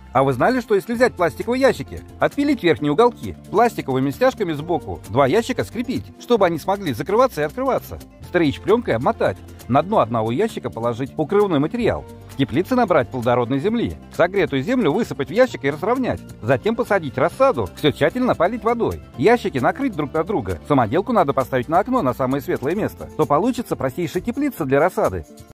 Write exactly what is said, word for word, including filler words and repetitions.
А вы знали, что если взять пластиковые ящики, отпилить верхние уголки, пластиковыми стяжками сбоку два ящика скрепить, чтобы они смогли закрываться и открываться, стрейч-пленкой обмотать, на дно одного ящика положить укрывной материал, в теплице набрать плодородной земли, согретую землю высыпать в ящик и разровнять, затем посадить рассаду, все тщательно полить водой, ящики накрыть друг от друга, самоделку надо поставить на окно на самое светлое место, то получится простейшая теплица для рассады.